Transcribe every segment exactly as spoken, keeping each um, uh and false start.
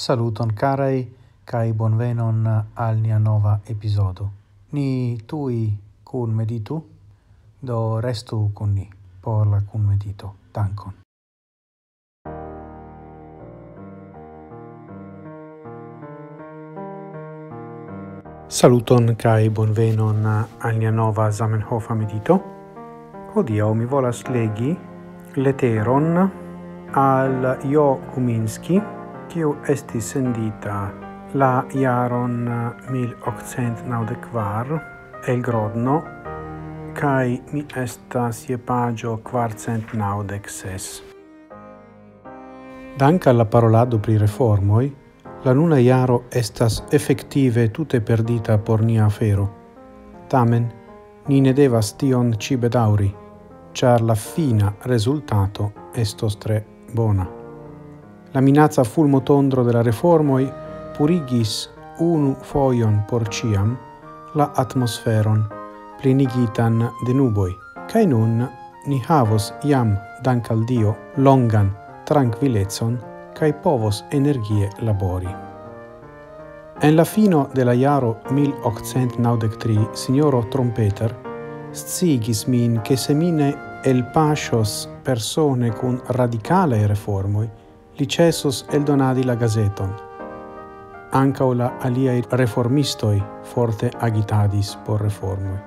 Saluton carai, kai bonvenon al nia nova episodo. Ni tui cun meditu, do restu con ni por la cun medito. Dankon. Saluton kai bonvenon al nia nova Zamenhof medito. Hodiaŭ mi volas legi leteron al Jo Kuminski, kiu estis sendita la jaron mil octcent naŭdek kvar el Grodno, kai mi estas je pagio kvarcent naŭdek ses. Dank al la parolado pri reformoj, la nuna jaro estas effektive tute perdita por nia afero. Tamen, ni ne devas tion ci bedaŭri, ĉar la fina rezultato estos tre bona. La minazza fulmotondro de la reformoi purigis unu foion por ciam la atmosferon plenigitan de nuboi, cae nun ni havos iam, dank al Dio, longan tranquillezon cae povos energie labori. En la fino de la jaro mil octcent naŭdek tri, signoro Trompeter sciigis min che se mine el pascios persone cun radicale reformoi, li cesos eldonadi la gazeton. Ancao la aliai reformistoi forte agitadis por reformoi.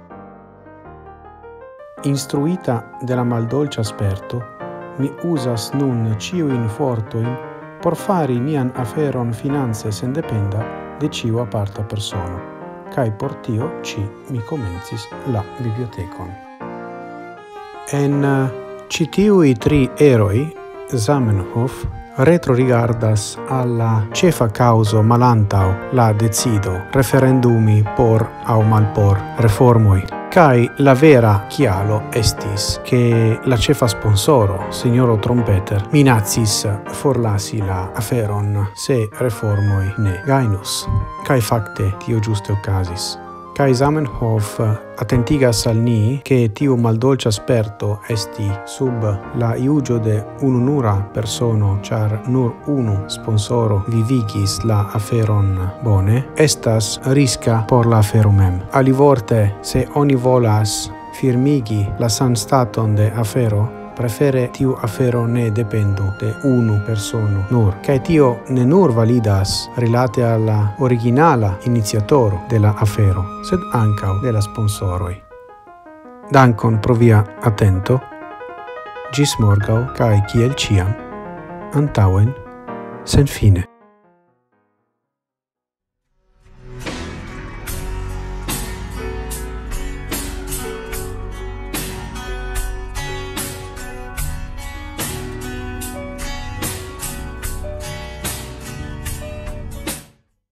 Instruita de la maldolcia sperto, mi usas nun ciuin fortoin por fari mian aferon finanze sendependa de ciu aparta persono, cae por tio ci mi comencis la bibliotecon. En uh, citiui tri eroi, Zamenhof retro rigardas alla cefa causo malantau la decido referendumi por au malpor reformoi. Kai la vera chialo estis che la cefa sponsoro, signoro Trompeter, minazis forlasi la aferon se reformoi ne gainus. Kai facte tio giuste occasis. Kai Zamenhof attentigas al ni che tiu maldolcia sperto esti sub la iugio de ununura persono, char nur unu sponsoro vivigis la aferon bone, estas risca por la afero mem. Alivorte, se oni volas firmigi la san staton de afero, prefere tiu afero ne dependu de unu persono nur, cae tio ne nur validas rilate alla originala iniziatoro de la afero, sed ancau de la sponsoroi. Dankon pro via attento, gis morgau, cae kiel ciam, antauen, sen fine.